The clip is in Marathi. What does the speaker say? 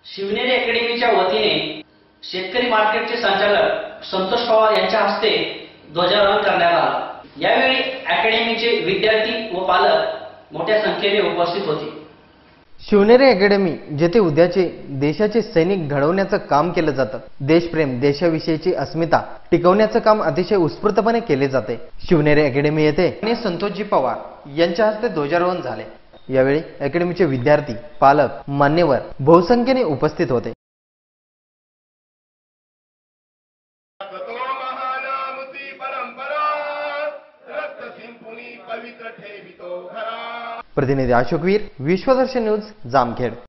शिवनेरी अकॅडमीच्या वतीने शेतकरी मार्केटचे संचालक संतोष पवार यांच्या हस्ते ध्वजारोहण करण्यात आला। यावेळी अकॅडमीचे विद्यार्थी व पालक मोठ्या संख्येने उपस्थित होते। शिवनेरी अकॅडमी जेथे उद्याचे देशाचे सैनिक घडवण्याचं काम केलं जातं, देशप्रेम, देशाविषयीची अस्मिता टिकवण्याचं काम अतिशय उत्स्फूर्तपणे केले जाते। शिवनेरी अकॅडमी येथे संतोषजी पवार यांच्या हस्ते ध्वजारोहण झाले। यावेळी अकॅडमीचे विद्यार्थी, पालक, मान्यवर बहुसंख्येने उपस्थित होते। प्रतिनिधी अशोकवीर, विश्वदर्शन न्यूज, जामखेड।